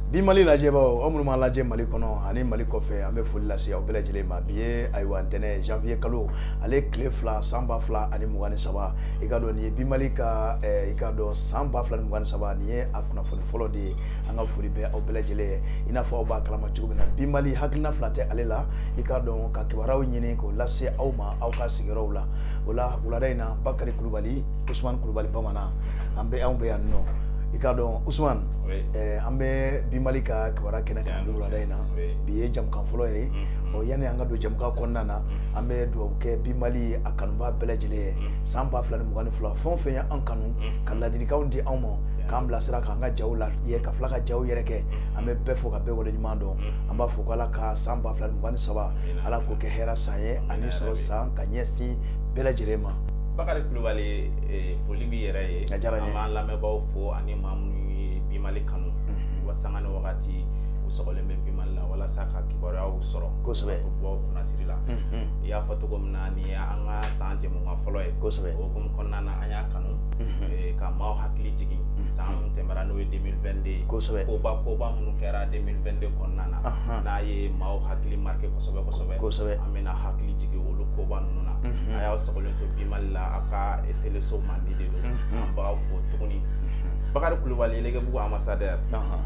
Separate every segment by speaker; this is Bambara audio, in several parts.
Speaker 1: bi Mali lajɛbaw aw minnu ma lajɛ Mali kɔnɔ ani Mali kɔfɛ an bɛ foli lase aw bɛɛ lajɛlen ma bi ye ayiwa ntɛnɛn janvier kalo ale tile 2 san 2023 i ka dɔn nin ye bi Mali ka i ka dɔn san 2023 nin ye a kunnafoni fɔlɔ de ye an ka foli bɛ aw bɛɛ lajɛlen ye i n'a fɔ aw b'a kalama cogo min na bi Mali hakilina fila tɛ ale la i ka dɔn ka kibaruyaw ɲini k'o lase aw ma aw ka sigiyɔrɔw la o la wulada in na Bakari Kulubali Usman Kulubali Bamanan an bɛ yan nɔ i ka dɔn Usman an bɛ bi Mali ka kibaruya kɛnɛ kan bi wulada in na bi ye jamukan fɔlɔ ye yani an ka don jamukan kɔnɔna na an bɛ dugawu kɛ bi Mali a kanuba bɛɛ lajɛlen ye san 2022 fɛn o fɛn ye an kanu ka ladilikanw di anw ma k'an bilasira k'an ka jaw la ka fila ka jaw yɛrɛ kɛ an bɛ bɛɛ fo ka bɛɛ wale ɲuman dɔn an b'a fɔ ko Ala ka san 2023 Ala k'o kɛ hɛrɛ san ye ani sɔrɔ san ka ɲɛsin bɛɛ lajɛlen ma.
Speaker 2: Bakari Kulubali foli b'i yɛrɛ ye an b'an lamɛnbaaw fo ani maa minnu ye bi Mali kanu wa sanga ni wagati u sɔgɔlen bɛ bi Mali la walasa ka kibaruyaw sɔrɔ
Speaker 1: kosɛbɛ
Speaker 2: bɔ kunnasiri la i y'a fɔ cogo min na nin ye an ka san jɛmukan fɔlɔ ye
Speaker 1: kosɛbɛ o
Speaker 2: hukumu kɔnɔna na an y'a kanu ka maaw hakili jigin san min tɛmɛra n'o ye 2022
Speaker 1: kosɛbɛ
Speaker 2: koba minnu kɛra 2022 kɔnɔna na n'a ye maaw hakili marqué kosɛbɛ an bɛna hakili jigin olu koba ninnu na a y'aw sɔgɔlen to bi Mali la a ka teleso mandi de don an b'aw fo tuguni Bakari Kulubali Legebugu ambassadeur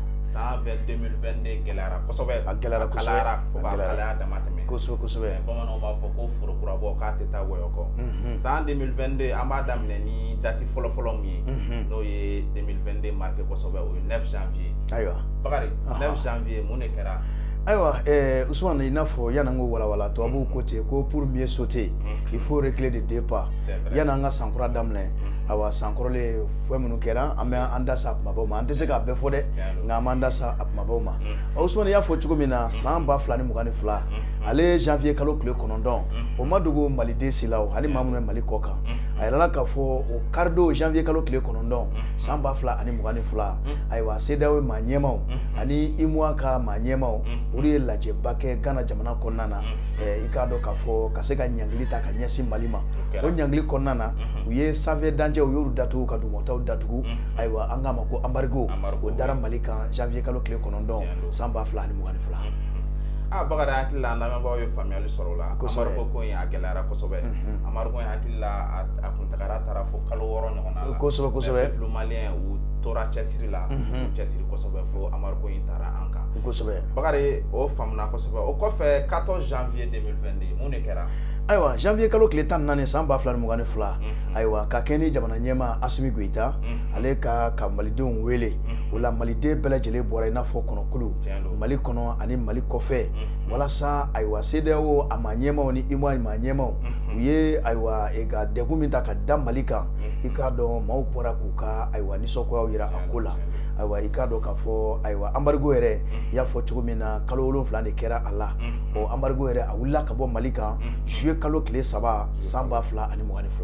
Speaker 2: san 2022 gɛlɛyara kosɛbɛ a gɛlɛyara kosɛbɛ fo ka kalaya dama tɛmɛ kosɛbɛ bamananw b'a fɔ ko forokurabɔ k'a tɛ taa wɔyɔ kɔ san 2022 an b'a daminɛ ni dati fɔlɔfɔlɔ min ye n'o ye 2022 marqué kosɛbɛ o ye 9 janvier ayiwa Bakari 9 janvier mun de kɛra
Speaker 1: ayiwa Usman i n'a fɔ yan'an ko walawala tubabuw ko ten ko pour mieux sauter il faut reculer de 2 pas yan'an ka sankura daminɛ awa sankɔrɔlen fɛn minnu kɛra an bɛ an da sa a kumabaw ma an tɛ se k'a bɛɛ fɔ dɛ nka an b'an da sa a kumabaw ma Usman y'a fɔ cogo min na san 2022 ale janvier kalo tile 9 o ma dogo maliden si la o hali maa minnu bɛ Mali kɔ kan a yirala k'a fɔ o karido janvier kalo tile 9 san 2022 ayiwa CEDEAO ye maa ɲɛmaw ani UEMOA ka maa ɲɛmaw olu ye lajɛba kɛ Ghana jamana kɔnɔna na i k'a dɔn k'a fɔ ka se ka ɲangili ta ka ɲɛsin Mali ma o ɲangili kɔnɔna na u ye sanfɛ dancɛ u y'olu datugu ka dugumataw datugu ayiwa an k'a ma ko embargo o dara Mali kan janvier kalo tile 9 san 2022
Speaker 2: Bakari hakili la an lamɛnbaaw ye faamuyali sɔrɔ o la embargo ko in a gɛlɛyara kosɛbɛ embargo in hakili la a kuntagara taara fo kalo 6 ɲɔgɔn na
Speaker 1: kosɛbɛ
Speaker 2: le malien u tora cɛsiri la u cɛsiri kosɛbɛ fo embargo in taara an kan kosɛbɛ Bakari o faamuna kosɛbɛ o kɔfɛ 14 janvier 2022 mun de kɛra
Speaker 1: ayiwa janvier kalo tile 14 san 2022 ayiwa ka kɛ ni jamana ɲɛmaa Asimi Goita ale ka malidenw wele o la maliden bɛɛ lajɛlen bɔra i n'a fɔ kɔnɔkulu Mali kɔnɔ ani Mali kɔfɛ walasa ayiwa CEDEAO a maa ɲɛmaw ni UEMOA maa ɲɛmaw u ye ayiwa ka degun min ta ka da Mali kan i k'a dɔn maaw bɔra k'u ka ayiwa nisɔngoyaw yira a ko la ayiwa i k'a dɔn k'a fɔ ayiwa embargo yɛrɛ i y'a fɔ cogo min na kalo 7 de kɛra a la o embargo yɛrɛ a wulila ka bɔ Mali kan juillet kalo tile 3 san 2022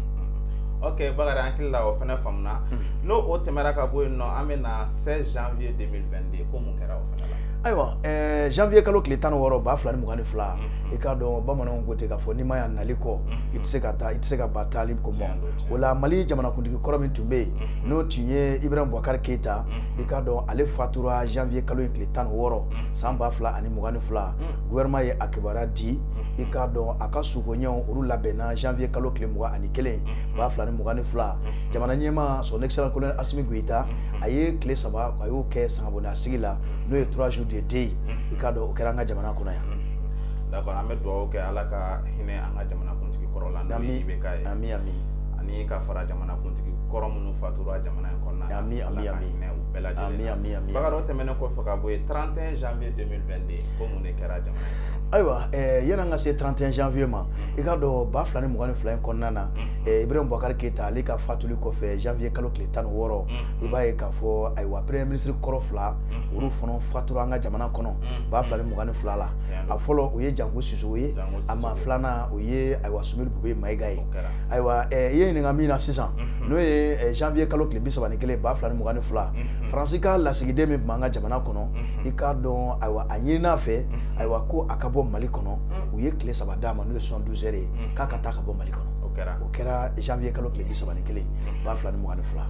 Speaker 2: ok Bakari an hakili la o fana faamuna n'o o tɛmɛra ka bɔ yen nɔ an bɛ na 16 janvier 2022 ko mun kɛra o fana la
Speaker 1: ayiwa janvier kalo tile 16 2022 i k'a dɔn bamananw ko ten k'a fɔ n'i ma ya nali kɔ i tɛ se ka ba taali ko ma o la Mali jamanakuntigi kɔrɔ min tun bɛ yen n'o tun ye Ibrahim Boubacar Keita i k'a dɔn ale fatura janvier kalo in tile 16 san 2022 gouvernement ye a kibaruya di i k'a dɔn a ka sukoɲɛw olu labɛnna janvier kalo tile 21 2022 jamana ɲɛmaa son excellence colonel Asimi Goita a ye tile 3 a y'o kɛ sangabonda sigi la n'o ye 3 jours de deuil i k'a dɔn o kɛra an ka jamana kɔnɔ yan
Speaker 2: d'accord an bɛ dugawu kɛ Ala ka hinɛ an ka jamanakuntigi kɔrɔ la n'o ye IBK ye
Speaker 1: ami
Speaker 2: ani ka fara jamanakuntigi kɔrɔ minnu fatura jamana in kɔnɔna na
Speaker 1: ami
Speaker 2: u bɛɛ lajɛlen Bakari o tɛmɛnen kɔfɛ ka bɔ yen 31 janvier 2022 ko mun de kɛra jamana
Speaker 1: ayiwa yan'an ka se 31 janvier ma i k'a dɔn 2022 in kɔnɔna na Ibrahim Boubacar Keita ale ka fatuli kɔfɛ janvier kalo tile 16 i b'a ye k'a fɔ ayiwa premier ministre kɔrɔ 2 olu fana fatura an ka jamana kɔnɔ 2022 la a fɔlɔ o ye Jango Sissoco ye a ma filanan o ye ayiwa Sumeli Bube Mayiga ye ayiwa i ye ɲininka min na sisan n'o ye janvier kalo tile 31 2022 Faransi ka lasigiden min tun b'an ka jamana kɔnɔ i k'a dɔn ayiwa a ɲinin'a fɛ ayiwa ko a ka bɔ Mali kɔnɔ u ye tile 3 d'a ma n'o ye 72 heures ye k'a ka taa ka bɔ Mali kɔnɔ o kɛra janvier kalo tile 31 2022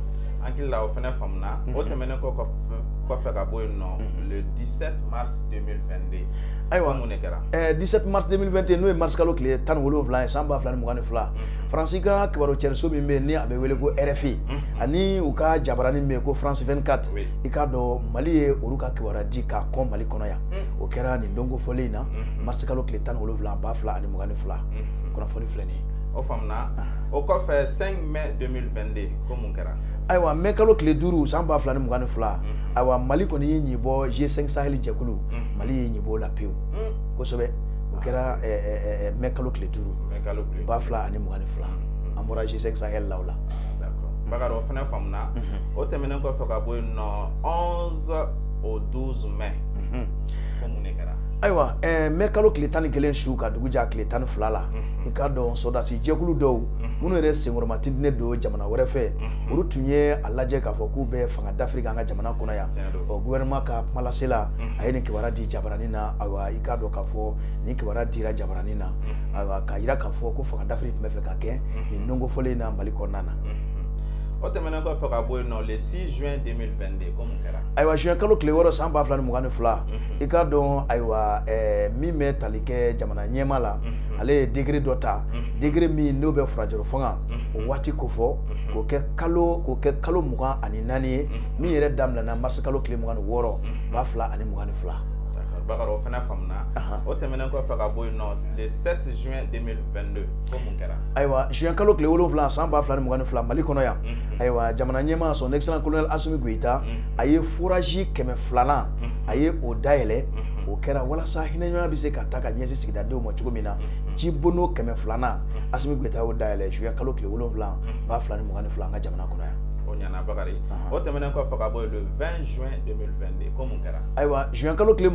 Speaker 2: Ankila o fana famna o temene ko fa ka boy no le 17 mars 2022
Speaker 1: aywa
Speaker 2: mun kɛra
Speaker 1: 17 mars 2021 no mars kalo kile tan wolonfla e samba flan mugani fla francika kibaro cherso mi me ni abe wele ko RFI ani u ka jabarani me ko France 24 ikado mali e uruka kibara di ka ko mali kono ya o kera ni ndongo folina mars kalo kile tan wolonfla ba fla ani mugani fla kono foni fleni
Speaker 2: o famna o ko fait 5 mai 2022 ko mun kɛra
Speaker 1: aywa me kalo kile duru samba flan mugani fla aywa mali koni yi bo G5 Sahel jekulu mali yi bo la pew ko sobe o kera me kalo kile duru ba fla ani mugani fla amora G5 Sahel lawla
Speaker 2: d'accord bagaro fana famna o temene ko fa ka boy no 11 au 12 mai ko mun kɛra
Speaker 1: aywa me kalo kile tan kelen su ka duguja kile tan fla la ikado sodasi jekulu do munu re sengoroma tindine do jamana wɛrɛ fɛ olu tunye alaje ka fɔ k'u bɛ fanga d'Afrique an ka jamana kɔnɔ ya o gouvernement ka kumalasela a ye ni kibaruya di jabarani na awa ikado ka fɔ ni kibaruya dira jabarani na awa ka yira ka fɔ ko fanga d'Afrique tun bɛ fɛ ka kɛ ni nongo fɔlen na Mali kɔnɔna na
Speaker 2: o tɛmɛnen kɔfɛ ka bɔ yen nɔ le 6 juin 2022 ko mun kɛra
Speaker 1: aywa juin kalo tile wɔɔrɔ san 2022 i ka dɔn aywa min bɛ tali kɛ jamana ɲɛma la ale ye degré dɔ ta degré min n'o bɛ furajɛrɛ fanga o waati kofɔ k'o kɛ kalo 24 ye min yɛrɛ daminɛna mars kalo tile 26 2022
Speaker 2: Bakaro fana famna o tɛmɛnen kɔfɛ ka bɔ yen nɔ le 7 juin 2022 ko mun kɛra
Speaker 1: aywa juin kalo tile 7 san 2022 Mali kɔnɔ yan aywa jamana ɲɛma son excellent colonel Assimi Goïta a ye forage 200 a ye o dayɛlɛ o kɛra walasa hinɛɲɔgɔnya bɛ se ka ta ka ɲɛsin sigidadenw ma cogo min na jibono 200 Assimi Goïta y'o dayɛlɛ juin kalo tile 7 2022 an ka jamana kɔnɔ yan
Speaker 2: o ɲana Bakari o tɛmɛnen kɔfɛ ka bɔ yen le 20 juin 2022 ko mun kɛra
Speaker 1: aywa juin kalo tile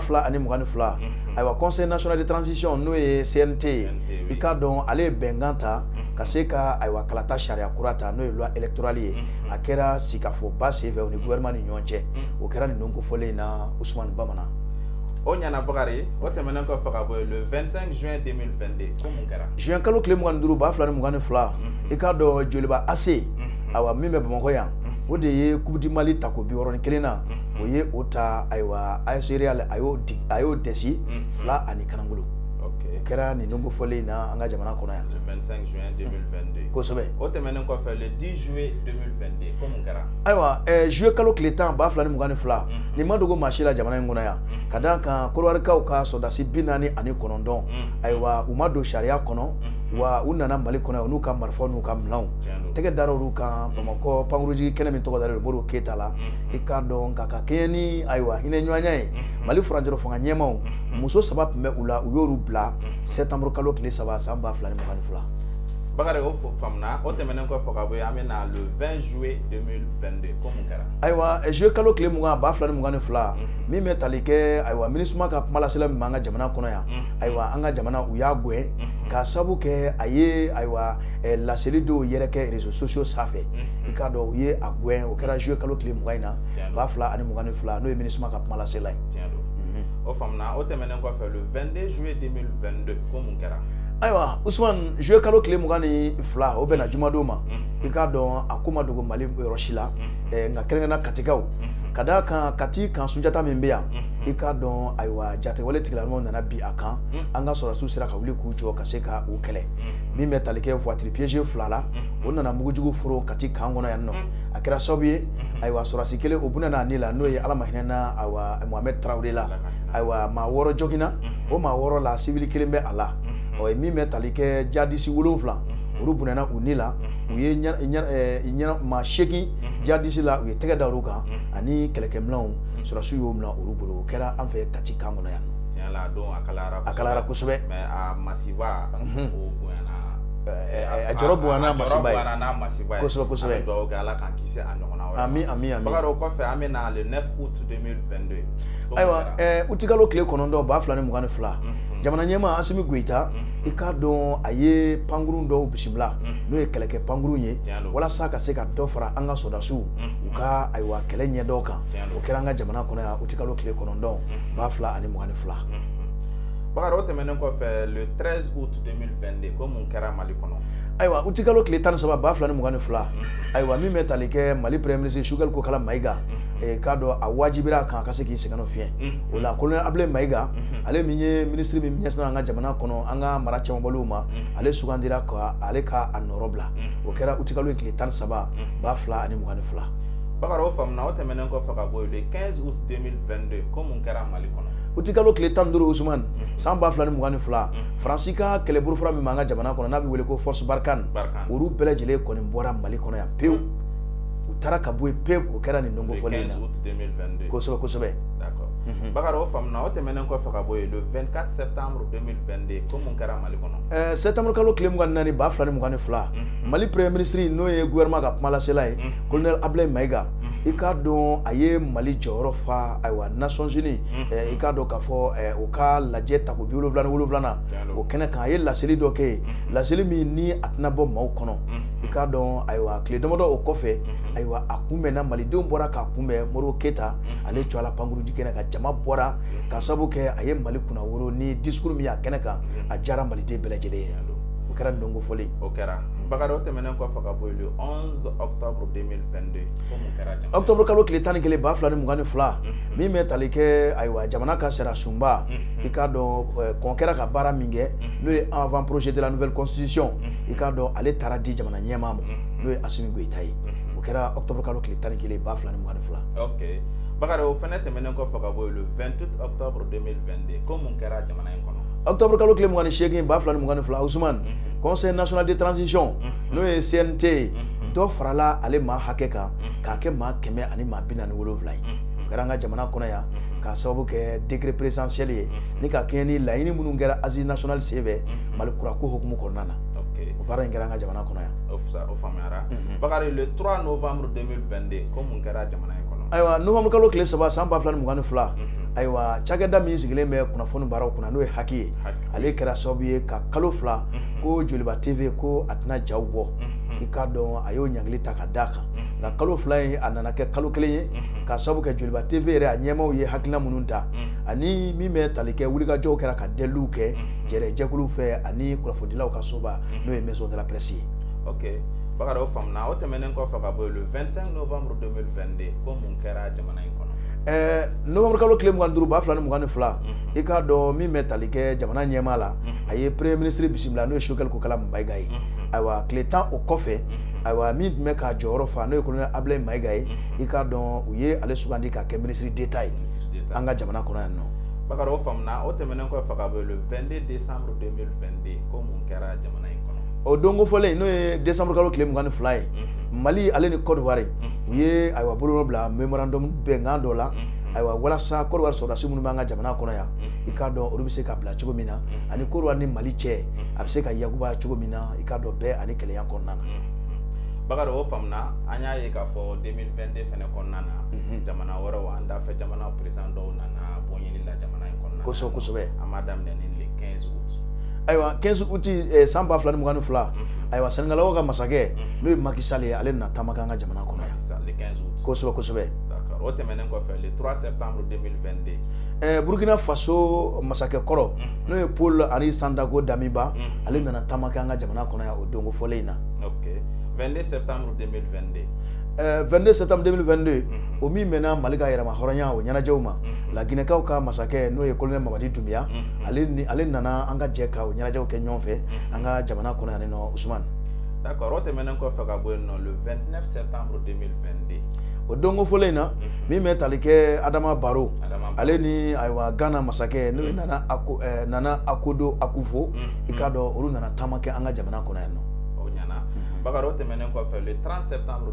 Speaker 1: 2022 aywa conseil national de transition n'o ye CNT i ka dɔn ale ye bɛnkan ta ka se ka aywa kalata sariya kura ta n'o ye loi électorale ye a kɛra sigikafɔba senfɛ u ni gouvernement ni ɲɔgɔn cɛ o kɛra nin don kofɔlen na Ousmane Bamana
Speaker 2: o ɲana Bakari o tɛmɛnen kɔfɛ ka bɔ yen le 25 juin 2022 ko mun kɛra
Speaker 1: juin kalo tile 25 2022 i ka dɔn joliba AC awa min bɛ Bamakɔ yan o de ye Coupe du Mali ta ko 61 na o ye o ta aywa AS Real a y'o dɛsi 2 ani kanangolo o kɛra nin dongo fɔlen na an ka jamana kɔnɔ yan
Speaker 2: le 25 juin 2022
Speaker 1: kosɛbɛ
Speaker 2: o tɛmɛnen kɔfɛ le 10 juillet 2022 ko mun kɛra
Speaker 1: aywa juillet kalo tile 10 2022 nin ma dogo maa si la jamana in kɔnɔ yan ka d'a kan Kolorikaw ka sɔrɔdasi 49 aywa u ma don sariya kɔnɔ wa u nana Mali kɔnɔ n'u ka marifa n'u ka minɛnw tɛgɛ dara olu kan Bamakɔ pankurunjigi kɛnɛ min tɔgɔ dalen Modibo Keyita la i ka dɔn ka kɛɲɛ ni aywa hinɛ ɲɔgɔnya ye Mali furajɛrɛ fanga ɲɛmaw muso 3 tun bɛ u la u y'olu bila septembre kalo tile 3 san 2022
Speaker 2: Bakari o famna o tɛmɛnen kɔfɛ ka bɔ yen an bɛ na le 20 juillet 2022 ko mun kɛra
Speaker 1: aywa juillet kalo tile 2022 min bɛ tali kɛ aywa MINUSMA ka kumalasela min b'an ka jamana kɔnɔ yan aywa an ka jamana u y'a gɛn ka sabu kɛ a ye aywa laseli dɔw yɛrɛ kɛ réseaux sociaux sanfɛ i ka dɔn u ye a gɛn o kɛra juillet kalo tile 20 in na 2022 n'o ye MINUSMA ka kumalasela ye
Speaker 2: o famna o tɛmɛnen kɔfɛ le 22 juillet 2022 ko mun kɛra
Speaker 1: aywa Ousmane juillet kalo tile 22 o bɛna jumadon ma i ka dɔn a ko ma dogo Mali yɔrɔ si la nka kɛrɛnkɛrɛnna Katikaw ka d'a kan Kati kan Sunjata min bɛ yan i ka dɔn aywa jatewale tigilamɔgɔw nana bi a kan an ka sɔrɔdasiw sera ka wuli k'u jɔ ka se ka u kɛlɛ min bɛ tali kɛ voiture piégée 2 la o nana mugujugu foro Kati kan kɔnɔ yan nɔ a kɛra sababu ye aywa sɔrɔdasi kelen o bunana ni la n'o ye Ala ma hinɛna aywa Mohamed Traoré la aywa maa 6 joginna o maa 6 la civil kelen bɛ a la min bɛ tali kɛ jadisi 7 olu bunana u ni la u ye maa 8 jadisi la u ye tɛgɛ da olu kan ani kɛlɛkɛminɛnw sɔrɔdasiw y'o minɛ olu bolo o kɛra an fɛ Kati kan kɔnɔ yan a kalayara kosɛbɛ
Speaker 2: mais a masiba o bonyana
Speaker 1: a jɔrɔ bonyana masiba ye
Speaker 2: kosɛbɛ dugawu kɛ Ala k'an kisi a ɲɔgɔnna wɛrɛ
Speaker 1: ami
Speaker 2: Bakari o kɔfɛ an bɛ na le 9 août 2022
Speaker 1: aywa août kalo tile 9 2022 jamana ɲɛma Assimi Goïta i ka dɔn a ye pankurun dɔw bisimila n'o ye kɛlɛkɛ pankurun ye walasa ka se ka dɔ fara an ka sɔrɔdasiw u ka aywa kɛlɛ ɲɛdɔn kan o kɛra an ka jamana kɔnɔ yan août kalo tile 9 2022
Speaker 2: Bakaro tɛmɛnen kɔfɛ le 13 août 2022 ko mun kɛra Mali kɔnɔ.
Speaker 1: Ayiwa uti kalo tile 13 2022 ayiwa min bɛ tali kɛ Mali premier ministre Choguel Kokala Mayiga k'a dɔn a wajibira kan ka se k'i sɛgɛn fiɲɛ o la colonel Ablaye Mayiga ale min ye ministre min ɲɛsinnen an ka jamana kɔnɔ an ka mara caman bɔliw ma ale sugandira ka ale ka a nɔrɔ bila o kɛra uti kalo tile 13 2022.
Speaker 2: Bakaro o faamuna o tɛmɛnen kɔfɛ ka bɔ le 15 août 2022 ko mun kɛra Mali kɔnɔ.
Speaker 1: Uti kalo tile 15 Ousmane san 2022 Faransi ka kɛlɛburufura min b'an ka jamana kɔnɔ n'a bɛ wele ko force Barkhane olu bɛɛ lajɛlen kɔni bɔra Mali kɔnɔ yan pewu u taara ka bɔ yen pewu o kɛra nin dongo fɔlen na kosɛbɛ kosɛbɛ.
Speaker 2: Bakaro o faamuna o tɛmɛnen kɔfɛ ka bɔ le 24 septembre 2022 ko mun kɛra Mali kɔnɔ.
Speaker 1: Septembre kalo tile 24 2022 Mali premier ministre n'o ye gouvernement ka kumalasela ye colonel Ablaye Mayiga i k'a dɔn a ye Mali jɔyɔrɔ fa ayiwa Nations Unies i k'a dɔn k'a fɔ o ka lajɛ tako 77 o kɛnɛ kan a ye laseli dɔ kɛ yen laseli min ni a tɛna bɔ maaw kɔnɔ i k'a dɔn ayiwa tile damadɔ o kɔfɛ ayiwa a kunbɛnna malidenw bɔra k'a kunbɛn Modibo Keyita ale jɔla pankuruji kɛnɛ kan jama bɔra ka sababu kɛ a ye Mali kunna woro ni discours min y'a kɛnɛ kan a diyara maliden bɛɛ lajɛlen ye o kɛra ndongo fɔlen
Speaker 2: o kɛra. Bakaro o tɛmɛnen kɔfɛ ka bɔ le 11 octobre 2022 ko mun kɛra jamana.
Speaker 1: Octobre kalo tile 11 2022 min bɛ tali kɛ ayiwa jamana ka sera sunba i k'a dɔn kɔn kɛra ka baara min kɛ n'o ye avant projet de la nouvelle constitution i k'a dɔn ale taara di jamana ɲɛmaa ma n'o ye Assimi Goïta ye o kɛra octobre kalo tile 11 2022.
Speaker 2: Ok. Bakaro o fɛnɛ tɛmɛnen kɔfɛ ka bɔ le 28 octobre 2022 ko mun kɛra jamana in kɔnɔ.
Speaker 1: Octobre kalo tile 28 2022 Ousmane Conseil national de transition n'o ye CNT dɔ farala ale maa hakɛ kan k'a kɛ maa 147 ye o kɛra an ka jamana kɔnɔ yan k'a sababu kɛ décret présidentiel ye ni ka kɛɲɛ ni laɲini minnu kɛra Assise nationale senfɛ Mali kurako hukumu kɔnɔna na o baara in kɛra an ka jamana kɔnɔ yan.
Speaker 2: O faamuyara. Bakari le 3 novembre 2022 ko mun kɛra jamana in kɔnɔ.
Speaker 1: Ayiwa novembre kalo tile 3 san 2022 ayiwa cakɛda min sigilen bɛ kunnafoni baaraw kunna n'o ye Haki ye ale kɛra sababu ye ka kalo 2 ko Joliba TV ko a tɛna jaw bɔ i k'a dɔn a y'o ɲangili ta ka d'a kan nka kalo 2 in a nana kɛ kalo 1 ye ka sababu kɛ Joliba TV yɛrɛ a ɲɛmaaw ye hakilina minnu ta ani min bɛ tali kɛ wulikajɔw kɛra ka dɛliw kɛ jɛrɛjɛkuluw fɛ ani kunnafonidilaw ka soba n'o ye maison de la presse ye.
Speaker 2: Ok. Bakaro o faamuna o tɛmɛnen kɔfɛ ka bɔ le 25 novembre 2022 ko mun kɛra jamana in kɔnɔ.
Speaker 1: Novembre kalo tile 25 2022 i k'a dɔn min bɛ tali kɛ jamana ɲɛmaa la a ye premier ministre bisimila n'o ye Choguel Kokala Mayiga ye ayiwa tile 10 o kɔfɛ ayiwa min tun bɛ k'a jɔyɔrɔ fa n'o ye colonel Ablaye Mayiga ye i k'a dɔn u ye ale sugandi k'a kɛ ministre d'État ye an ka jamana kɔnɔ yan nɔ.
Speaker 2: Bakaro o faamuna o tɛmɛnen kɔfɛ ka bɔ le 22 décembre 2022 ko mun kɛra jamana in kɔnɔ.
Speaker 1: O dongo fɔlen n'o ye décembre kalo tile 22 ye Mali ale ni Côte d'Ivoire u ye ayiwa bolonɔ bila memorandum bɛnkan dɔ la ayiwa walasa Côte d'Ivoire sɔrɔdasi minnu b'an ka jamana kɔnɔ yan i k'a dɔn olu bɛ se ka bila cogo min na ani Côte d'Ivoire ni Mali cɛ a bɛ se ka yakuba cogo min na i k'a dɔn bɛɛ ani kɛlɛya kɔnɔna na.
Speaker 2: Bakaro o faamuna an y'a ye k'a fɔ 2022 fɛnɛ kɔnɔna na jamana wɛrɛw an dafɛ jamana président dɔw nana bɔ ɲini la jamana in kɔnɔna na
Speaker 1: kosɛbɛ
Speaker 2: an b'a daminɛ ni le 15 août.
Speaker 1: Ayiwa 15 août san 2022 ayiwa Sénégalakaw ka masakɛ n'o ye Macky Sall ye ale nana taama kɛ an ka jamana kɔnɔ yan
Speaker 2: le 15 août
Speaker 1: kosɛbɛ.
Speaker 2: D'accord o tɛmɛnen kɔfɛ le 3 septembre 2022
Speaker 1: Burkina Faso masakɛ kɔrɔ n'o ye Paul Henri Sandago Damiba ale nana taama kɛ an ka jamana kɔnɔ yan o dongo fɔlen in na.
Speaker 2: Ok 22 septembre 2022
Speaker 1: 22 septembre 2022 o min mɛnna Mali ka yɛrɛma hɔrɔnya o ɲɛnajɛw ma Laginɛkaw ka masakɛ n'o ye colonel Mamadi Doumbia ale nana an ka jɛ ka o ɲɛnajɛw kɛ ɲɔgɔn fɛ an ka jamana kɔnɔ yan nɔ Ousmane.
Speaker 2: D'accord o tɛmɛnen kɔfɛ ka bɔ yen nɔ le 29 septembre 2022
Speaker 1: o dongo fɔlen in na min bɛ tali kɛ Adama Barrow ale ni ayiwa Ghana masakɛ n'o ye Nana Akufo Addo i k'a dɔn olu nana taama kɛ an ka jamana kɔnɔ yan nɔ.
Speaker 2: Bakaro tɛmɛnen kɔfɛ le 30 septembre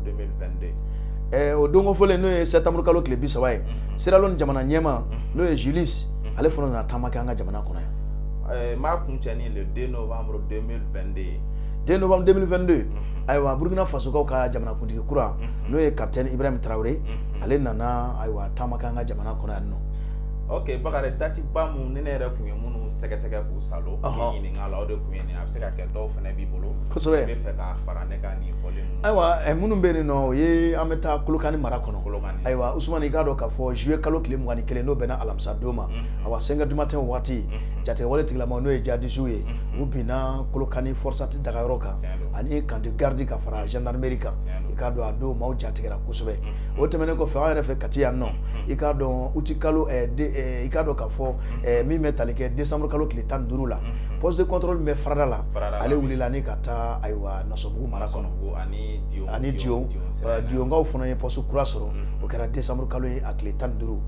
Speaker 2: 2022
Speaker 1: o dongo fɔlen n'o ye septembre kalo tile 30 ye Sierra Leone jamana ɲɛmaa n'o ye Julius ale fana nana taama kɛ an ka jamana kɔnɔ yan.
Speaker 2: Maa kuncɛ ni le 2 novembre 2022
Speaker 1: 2 novembre 2022 ayiwa Burkina Fasokaw ka jamanakuntigi kura n'o ye capitaine Ibrahim Traoré ale nana ayiwa taama kɛ an ka jamana kɔnɔ yan nɔ.
Speaker 2: Ok, Bakari dati ba mun ne yɛrɛ kun ye minnu sɛgɛsɛgɛ k'u salo ni ɲininka la o de kun ye nin a bɛ se ka kɛ dɔw fana b'i bolo
Speaker 1: kosɛbɛ
Speaker 2: i bɛ fɛ k'a fara ne ka nin fɔlen ninnu
Speaker 1: ayiwa minnu bɛ yen nɔ o ye an bɛ taa Kolokani mara kɔnɔ ayiwa Usumani i k'a dɔn k'a fɔ juillet kalo tile 21 n'o bɛnna alamisa don ma ayiwa 5 heures du matin waati jatigɛwale tigilamaw n'o ye jihadistes ye u binna Kolokani forçati dagayɔrɔ kan ani camp de garde ka fara gendarmerie kan i k'a dɔn a don maaw jatigɛra kosɛbɛ o tɛmɛnen kɔfɛ an yɛrɛ fɛ Kati yan nɔ i k'a dɔn uti kalo i k'a dɔn k'a fɔ min bɛ tali kɛ décembre kalo tile 15 la poste de contrôle bɛ Farada la ale wulila ni ka taa ayiwa Nasobugu mara kɔnɔ ani Diyonkaw fana ye poste kura sɔrɔ o kɛra décembre kalo ye a tile 15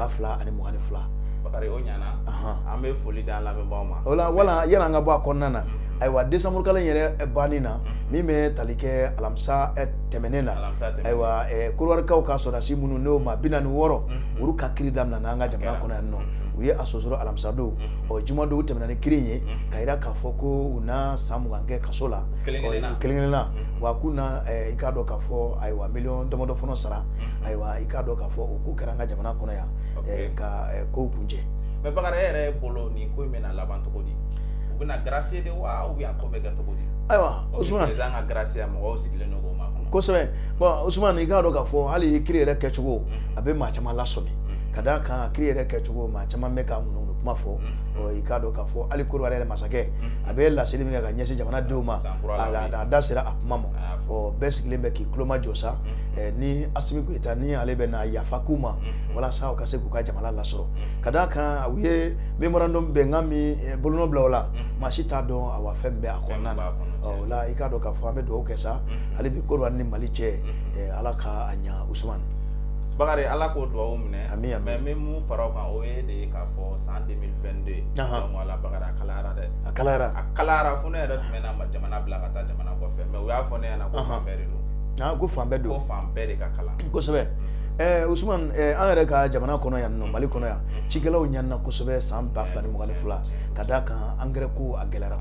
Speaker 1: 2022
Speaker 2: Bakari o ɲana an bɛ foli d'an lamɛnbaaw ma
Speaker 1: o la wala yanni an ka bɔ a kɔnɔna na ayiwa décembre kalo yɛrɛ banni na min bɛ tali kɛ alamisa tɛmɛnen na ayiwa Korowarikaw ka sɔrɔdasi minnu n'o ma 46 olu ka kiiri daminɛ na an ka jamana kɔnɔ yan nɔ u ye a sɔsɔrɔ alamisa don jumadon tɛmɛna ni kiiri ye ka yira k'a fɔ ko u na san 20 kɛ kaso la kelen-kelenna wa k'u na i k'a dɔn k'a fɔ ayiwa miliyɔn damadɔ fana sara ayiwa i k'a dɔn k'a fɔ o ko kɛra an ka jamana kɔnɔ yan ka kow kuncɛ
Speaker 2: mais Bakari yɛrɛ bolo nin ko in bɛna laban cogo di u bɛna gracier de wa ou bien ko bɛ kɛ cogo di
Speaker 1: ayiwa Usumani
Speaker 2: président ka gracier mɔgɔw sigilen don k'o makɔnɔ
Speaker 1: kosɛbɛ bon Usumani i k'a dɔn k'a fɔ hali kiiri yɛrɛ kɛcogo a bɛ maa caman lasɔmi ka d'a kan kiiri yɛrɛ kɛcogo maa caman bɛ ka ŋunun kuma fɔ i k'a dɔn k'a fɔ hali Korowari yɛrɛ masakɛ a bɛ laseli min kɛ ka ɲɛsin jamanadenw ma a da sera a kuma ma bɛɛ sigilen bɛ k'i tulo majɔ sa ni Asimi Goyita ni ale bɛ na yafa k'u ma walasa u ka se k'u ka jamana lasɔrɔ ka d'a kan u ye memorandum bɛnkan min bolonɔ bila o la maa si t'a dɔn awa fɛn bɛ a kɔnɔna na o la i k'a dɔn k'a fɔ an bɛ dugawu kɛ sa hali bi Korowari ni Mali cɛ Ala ka a ɲa Usumani
Speaker 2: Bakari Ala k'o dugawu minɛ
Speaker 1: mais
Speaker 2: min mun fara o kan o ye de k'a fɔ san 2022 donc ala Bakari a kalayara dɛ
Speaker 1: a kalayara
Speaker 2: fo ne yɛrɛ tun bɛna jamana bila ka taa jamana kɔfɛ mais u y'a fɔ ne ɲɛna ko fan bɛɛ de don
Speaker 1: ko fan bɛɛ don
Speaker 2: ko fan bɛɛ de ka kalan
Speaker 1: kosɛbɛ Usumani an yɛrɛ ka jamana kɔnɔ yan nɔ Mali kɔnɔ yan cikɛlaw ɲanina kosɛbɛ san 2022 ka d'a kan engrais ko a gɛlɛyara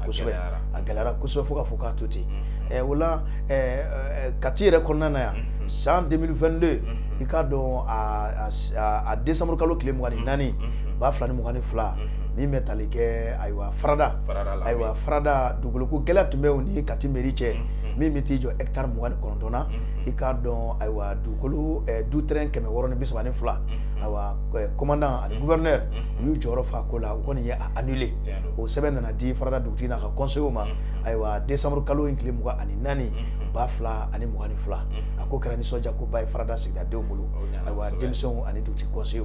Speaker 1: kosɛbɛ fo ka fɔ k'a to ten o la Kati yɛrɛ kɔnɔna na yan san 2022 i k'a dɔn a décembre kalo tile 24 2022 min bɛ tali kɛ ayiwa Farada dugukolo gɛlɛya tun bɛ u ni Kati mairie cɛ min bɛ t'i jɔ hectare 29 na i k'a dɔn ayiwa dugukolo du terrain 632 ayiwa commandant ani gouverneur u y'u jɔyɔrɔ fa ko la u kɔni ye a annulé o sɛbɛn nana di Farada dugutigi n'a ka conseil ma ayiwa décembre kalo in tile 24 2022 a ko kɛra nisɔndiya ko ba ye Farada sigidadenw bolo ayiwa denmisɛnw ani dugutigi conseil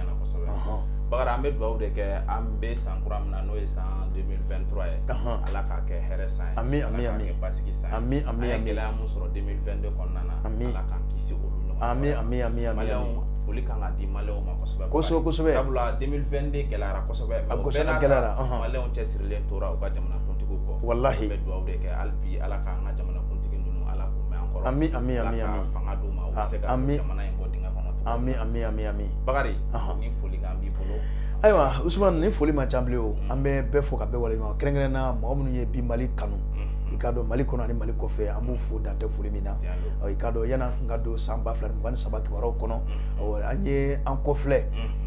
Speaker 2: Bakari an bɛ dugawu de kɛ an bɛ san kura min na n'o ye san 2023 ye Ala k'a kɛ hɛrɛ san ye Ala k'a kɛ basigi san ye an ye gɛlɛya mun sɔrɔ 2022 kɔnɔna na Ala k'an kisi olu ɲɔgɔn foli kan ka di maliyɛnw ma kosɛbɛ sabula 2022 gɛlɛyara kosɛbɛ mais o bɛɛ n'a ta maliyɛnw cɛsirilen tora u ka jamanakuntigiw kɔ
Speaker 1: wallahi
Speaker 2: an bɛ dugawu de kɛ hali bi Ala k'an ka jamanakuntigi ninnu Ala k'u mɛn an kɔrɔ Ala ka fanga d'u ma u bɛ se ka jamana in bɔ dingɛ kɔnɔ
Speaker 1: Ami
Speaker 2: Bakari ni foli kan b'i bolo
Speaker 1: ayiwa Usumani ni foli ma ca bilen o an bɛ bɛɛ fo ka bɛɛ waleɲuman kɛrɛnkɛrɛnnenya mɔgɔ minnu ye bi Mali kanu i k'a dɔn Mali kɔnɔ ani Mali kɔfɛ an b'u fo dantɛ foli min na i k'a dɔn yan'an ka don san 2023 kibaruyaw kɔnɔ an ye an kɔfilɛ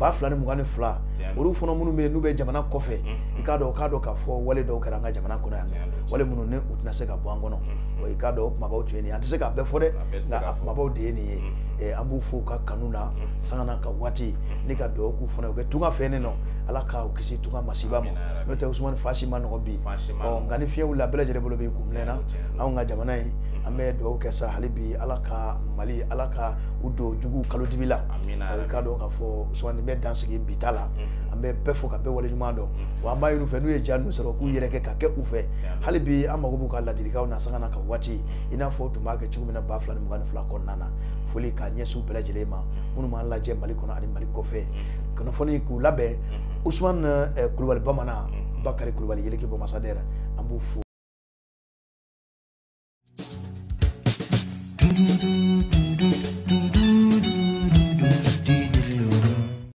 Speaker 1: 2022 olu fana minnu bɛ yen n'u bɛ jamana kɔfɛ i k'a dɔn k'a fɔ wale dɔw kɛra an ka jamana kɔnɔ yan wale minnu ni u tɛna se ka bɔ an kɔnɔ i k'a dɔn o kumabaw tun ye nin ye an tɛ se k'a bɛɛ fɔ dɛ nka a kumabaw de ye nin ye an b'u fo ka kanu na sanga na ka waati ni ka dugawu k'u fana u bɛ tunga fɛ ne nɔ Ala k'u kisi tunga masiba ma n'o tɛ Usumani fasi ma nɔgɔ bi nka ni fiɲɛ wulila bɛɛ lajɛlen bolo b'i kun na anw ka jamana in an bɛ dugawu kɛ sa hali bi Ala ka Mali Ala ka u don juguw kalodibi la i k'a dɔn k'a fɔ Usumani bɛ dansigi bi ta la an bɛ bɛɛ fo ka bɛɛ waleɲuman dɔn wa an b'a ɲini u fɛ n'u ye diya ninnu sɔrɔ k'u yɛrɛ kɛ ka kɛ u fɛ hali bi an mago b'u ka ladilikanw na sanga na ka waati i n'a fɔ u tun b'a kɛ cogo min na 2022 kɔnɔna na foli k'a ɲɛsin u bɛɛ lajɛlen ma minnu b'an lajɛ Mali kɔnɔ ani Mali kɔfɛ kunnafoni k'u labɛn Usumani Kulubali Bamanan Bakari Kulubali Yeleke Bɔmasadɛr an b'u fo